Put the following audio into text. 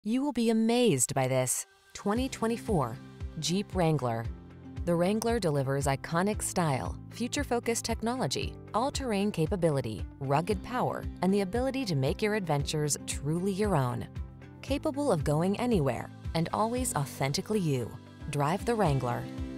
You will be amazed by this 2024 Jeep Wrangler. The Wrangler delivers iconic style, future-focused technology, all-terrain capability, rugged power, and the ability to make your adventures truly your own. Capable of going anywhere and always authentically you. Drive the Wrangler.